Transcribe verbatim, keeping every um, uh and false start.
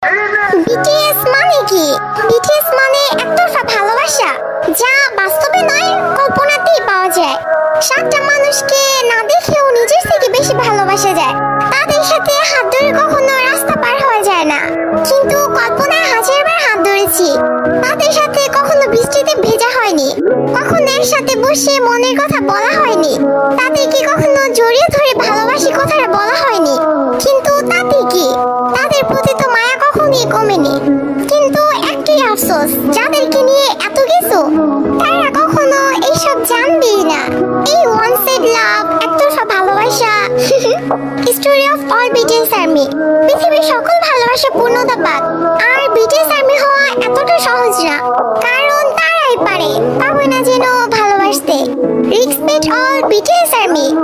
BTS মানে কি? BTS মানে একতরফা ভালোবাসা, যা বাস্তবে নয় কল্পনাতেই পাওয়া যায়। সাতটা মানুষকে না দেখেও নিজের থেকে বেশি ভালোবাসা যায়। তাদের সাথে হাত ধরে কখনো রাস্তা পার হওয়া যায় না, কিন্তু কল্পনায় হাজারবার হাত ধরেছি। তাদের সাথে কখনো বৃষ্টিতে ভেজা হয়নি, কখনো একসাথে বসে মনের কথা বলা হয়নি, তাদেরকে কখনো জড়িয়ে ধরে ভালোবাসি কথাটা বলা হয়নি। কিন্তু তাতে কি, তাদের প্রতি তো মায়া কখনোই কমেনি। কিন্তু একটাই আফসোস, যাদেরকে নিয়ে এত কিছু তারা কখনো এইসব জানবেই না। এই ওয়ান সাইড লাভ, একতরফা ভালোবাসা। Story of all BTS army. পৃথিবীর সকল ভালোবাসা পূর্ণতা পাক, আর বিটিএস আর্মি হওয়া এতটা সহজ না, কারণ তারাই পারে পাবে না যেন ভালোবাসতে। Respect all BTS army.